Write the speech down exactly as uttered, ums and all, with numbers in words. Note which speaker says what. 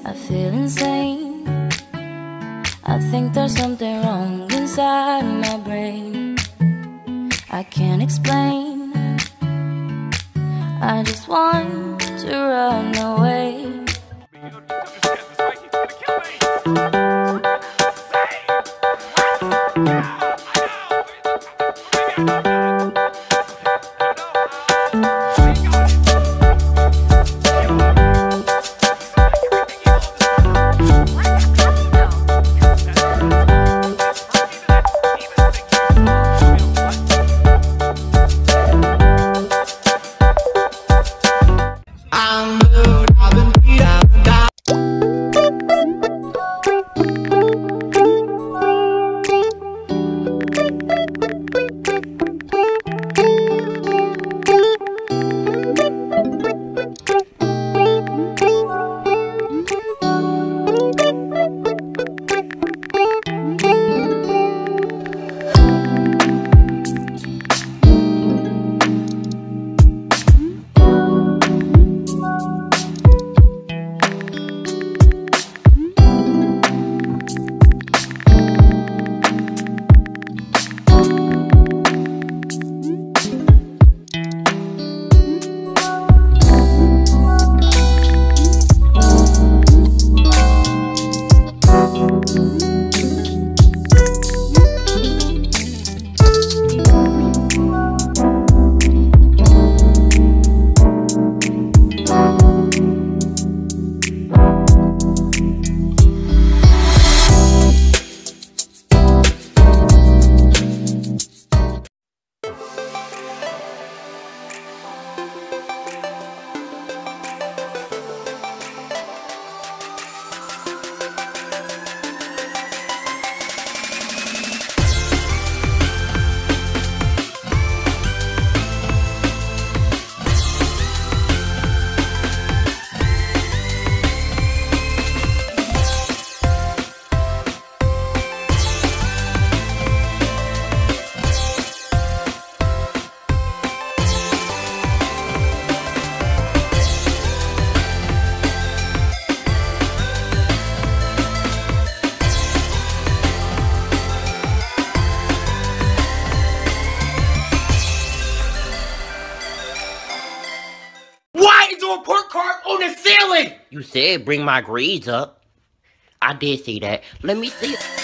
Speaker 1: I feel insane. I think there's something wrong inside my brain. I can't explain. I just want to run away.
Speaker 2: Report card on the ceiling!
Speaker 3: You said bring my grades up. I did see that. Let me see it.